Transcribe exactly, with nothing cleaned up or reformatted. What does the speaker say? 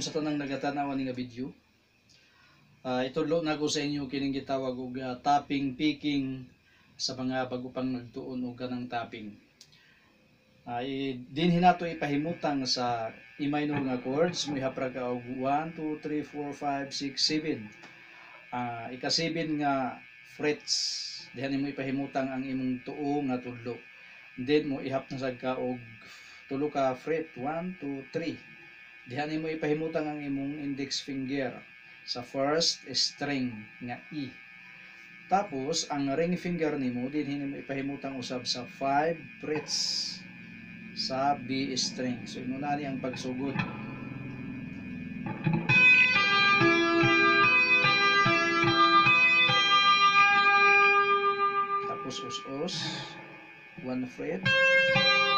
Shalom sa tanang nagatanaw ni nga video. Uh, itudlo na ko sa inyo kining gitawag og uh, tapping picking sa mga bago pang nagtuon og kanang tapping. Ay uh, din hinato ipahimutang sa E minor nga chords mo ihapra ka og one, two, three, four, five, six, seven. Ah uh, ika seven nga frets. Dihan mo ipahimutang ang imong tuo nga tudlo. Then mo ihap na sad ka og tulo ka fret one, two, three. Dihan mo ipahimutang ang imong index finger sa first string nga E. Tapos ang ring finger nimo dinhi mo ipahimutang usab sa five frets sa B string. So inuna ni ang pagsugod. Tapos us-us one fret.